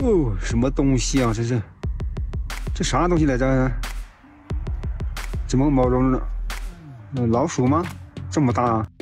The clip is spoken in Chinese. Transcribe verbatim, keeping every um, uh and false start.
哦，什么东西啊？这是，这啥东西来着？怎么毛茸茸的？老鼠吗？这么大啊？